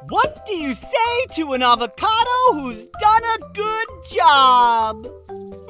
What do you say to an avocado who's done a good job?